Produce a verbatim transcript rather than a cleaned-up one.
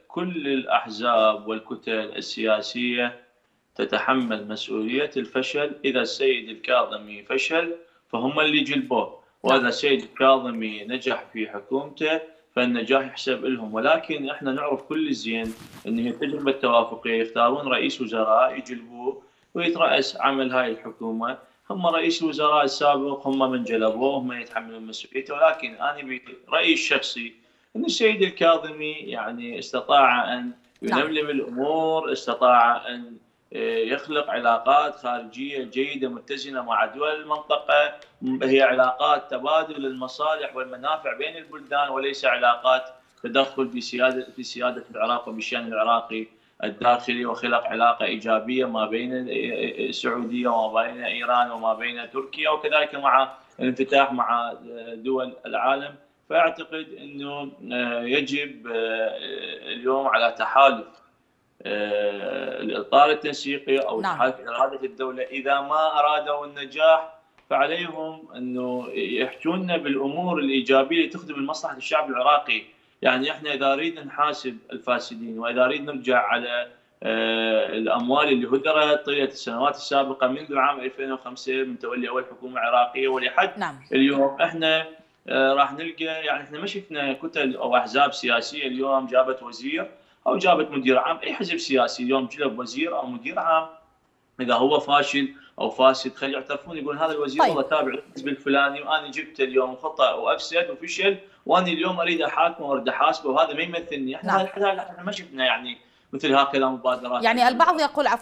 كل الأحزاب والكتل السياسية تتحمل مسؤولية الفشل. إذا السيد الكاظمي فشل فهم اللي جلبوه، وإذا نعم. السيد الكاظمي نجح في حكومته فالنجاح يحسب لهم. ولكن احنا نعرف كل زين ان هي تجربه توافقيه، يختارون رئيس وزراء يجلبوه ويترأس عمل هاي الحكومه. هم رئيس الوزراء السابق هم من جلبوه، هم يتحملون مسؤوليته. ولكن انا برأيي الشخصي ان السيد الكاظمي يعني استطاع ان نعم. يلملم الامور، استطاع ان يخلق علاقات خارجيه جيده متزنه مع دول المنطقه، هي علاقات تبادل المصالح والمنافع بين البلدان، وليس علاقات تدخل في سياده في سياده العراق وبالشان العراقي الداخلي، وخلق علاقه ايجابيه ما بين السعوديه وما بين ايران وما بين تركيا، وكذلك مع الانفتاح مع دول العالم. فاعتقد انه يجب اليوم على تحالف الاطار التنسيقي او نعم. تحالف اراده الدوله، اذا ما ارادوا النجاح فعليهم انه يحجون بالامور الايجابيه اللي تخدم مصلحه الشعب العراقي. يعني احنا اذا نريد نحاسب الفاسدين، واذا نريد نرجع على الاموال اللي هدرت طيله السنوات السابقه منذ عام ألفين وخمسة من تولي اول حكومه عراقيه ولحد نعم. اليوم، احنا راح نلقى يعني احنا ما شفنا كتل او احزاب سياسيه اليوم جابت وزير او جابت مدير عام. اي حزب سياسي اليوم جلب وزير او مدير عام اذا هو فاشل او فاسد خلي يعترفون، يقول هذا الوزير طيب. والله تابع الحزب الفلاني وانا جبت اليوم خطا وافسد وفشل وانا اليوم اريد احاكمه واريد احاسبه وهذا ما يمثلني. احنا نعم. احنا ما شفنا يعني مثل هكذا مبادرات. يعني البعض يقول